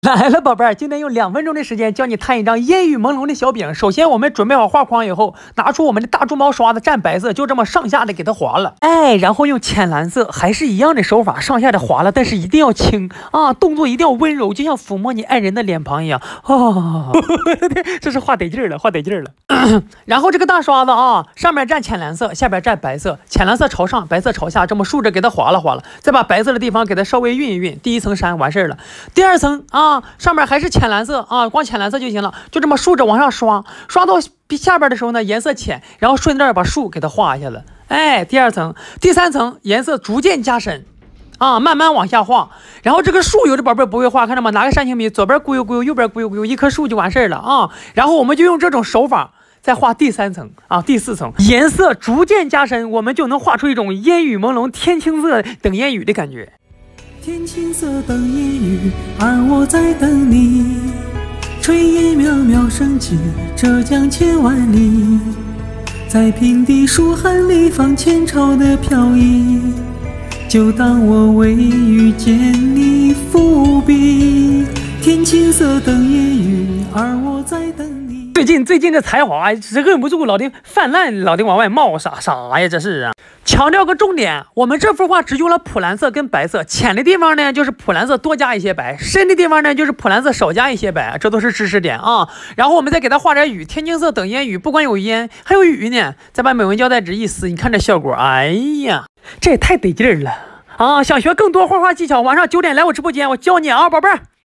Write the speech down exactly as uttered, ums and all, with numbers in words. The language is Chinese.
来了，宝贝儿，今天用两分钟的时间教你摊一张烟雨朦胧的小饼。首先，我们准备好画框以后，拿出我们的大猪毛刷子蘸白色，就这么上下的给它划了。哎，然后用浅蓝色，还是一样的手法，上下的划了，但是一定要轻啊，动作一定要温柔，就像抚摸你爱人的脸庞一样。哦，这是画得劲儿了，画得劲儿了。然后这个大刷子啊，上面蘸浅蓝色，下边蘸白色，浅蓝色朝上，白色朝下，这么竖着给它划了划了，再把白色的地方给它稍微晕一晕，第一层删完事儿了。第二层啊，上面还是浅蓝色啊，光浅蓝色就行了，就这么竖着往上刷，刷到下边的时候呢，颜色浅，然后顺着把树给它画一下子。哎，第二层、第三层颜色逐渐加深。啊，慢慢往下画，然后这个树有的宝贝不会画，看到吗？拿个三星笔，左边咕悠咕悠，右边咕悠咕悠，一棵树就完事儿了啊。然后我们就用这种手法再画第三层啊，第四层，颜色逐渐加深，我们就能画出一种烟雨朦胧、天青色等烟雨的感觉。 天青色等烟雨，而我在等你。炊烟渺渺升起，浙江千万里，在平地书汉里放前朝的飘逸。就当我未遇见你伏笔，天青色等烟雨，而我在等你。 最近最近这才华是忍不住老的泛滥，老的往外冒，啥啥呀这是啊！强调个重点，我们这幅画只用了普蓝色跟白色，浅的地方呢就是普蓝色多加一些白，深的地方呢就是普蓝色少加一些白，这都是知识点啊。然后我们再给它画点雨，天青色等烟雨，不光有烟还有雨呢。再把美纹胶带纸一撕，你看这效果，哎呀，这也太得劲儿了啊！想学更多画画技巧，晚上九点来我直播间，我教你啊，宝贝儿。